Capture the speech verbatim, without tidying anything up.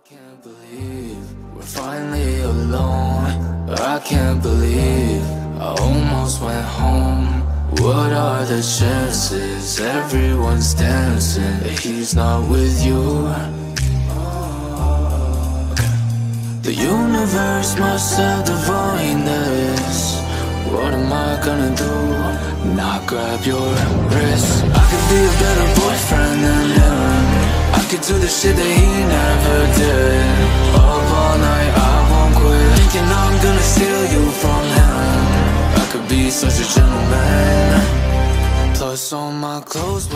Can't believe we're finally alone. I can't believe I almost went home. What are the chances everyone's dancing that he's not with you? The universe must have divined this. What am I gonna do? Not grab your wrist. I could be a better boyfriend than him. I could do the shit that he never did. Up all night, I won't quit, thinking I'm gonna steal you from him. I could be such a gentleman. Plus all my clothes